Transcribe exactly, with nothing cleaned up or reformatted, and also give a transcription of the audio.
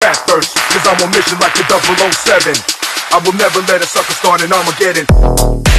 attack first, cause I'm on mission like the double oh seven. I will never let a sucker start an Armageddon.